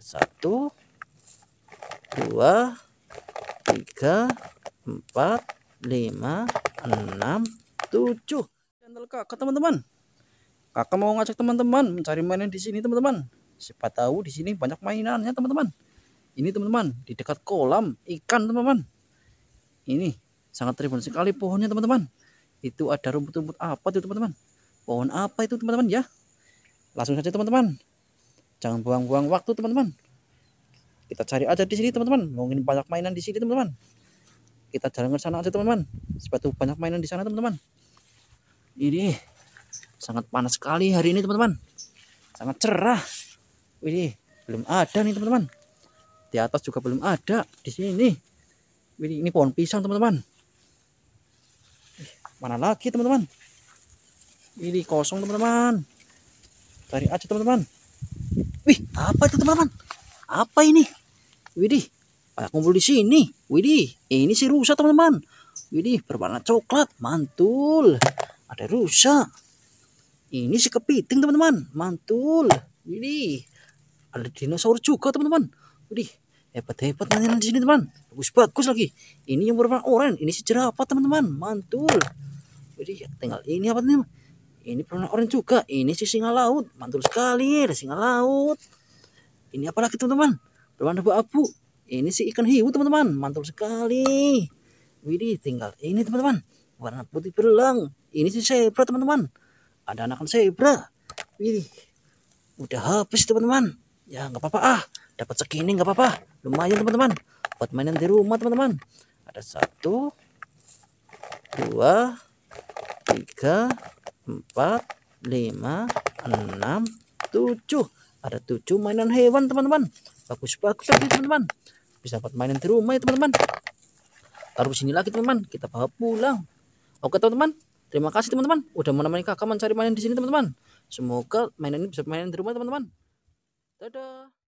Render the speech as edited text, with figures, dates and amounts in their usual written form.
1, 2, 3, 4, 5, 6, 7. Channel kakak teman-teman. Kakak mau ngajak teman-teman mencari mainan di sini teman-teman. Siapa tahu di sini banyak mainannya teman-teman. Ini teman-teman di dekat kolam ikan teman-teman. Ini sangat rimbun sekali pohonnya teman-teman. Itu ada rumput-rumput apa tuh teman-teman? Pohon apa itu teman-teman ya? Langsung saja teman-teman. Jangan buang-buang waktu teman-teman. Kita cari aja di sini teman-teman. Mungkin banyak mainan di sini teman-teman. Kita jalan ke sana aja teman-teman. Sepatu banyak mainan di sana teman-teman. Ini sangat panas sekali hari ini teman-teman. Sangat cerah. Ini belum ada nih teman-teman. Di atas juga belum ada di sini. Ini pohon pisang teman-teman. Mana lagi teman-teman? Ini kosong teman-teman. Cari aja teman-teman. Wih, apa itu teman-teman? Apa ini? Widih, banyak kumpul di sini. Widih, ini si rusa teman-teman. Widih, berwarna coklat, mantul. Ada rusa. Ini si kepiting teman-teman, mantul. Widih, ada dinosaurus juga teman-teman. Widih, hebat-hebat mainan di sini teman. Bagus-bagus lagi. Ini yang berwarna oranye. Ini si jerapah teman-teman, mantul. Widih, tinggal ini apa nih? Ini berwarna oranye juga. Ini si singa laut, mantul sekali. Ada singa laut. Ini apa lagi teman-teman? Berwarna abu-abu. Ini si ikan hiu teman-teman, mantul sekali. Widih, tinggal ini teman-teman, warna putih belang. Ini si zebra teman-teman. Ada anakan zebra. Widih, udah habis teman-teman. Ya nggak apa-apa ah, dapat segini nggak apa-apa. Lumayan teman-teman, buat mainan di rumah teman-teman. Ada 1, 2, 3, 4, 5, 6, 7. Ada 7 mainan hewan teman-teman. Bagus-bagus lagi teman-teman. Bisa buat mainan di rumah ya teman-teman. Taruh sini lagi teman-teman. Kita bawa pulang. Oke teman-teman. Terima kasih teman-teman udah menemani kakak mencari mainan di sini teman-teman. Semoga mainan ini bisa mainan di rumah teman-teman. Dadah.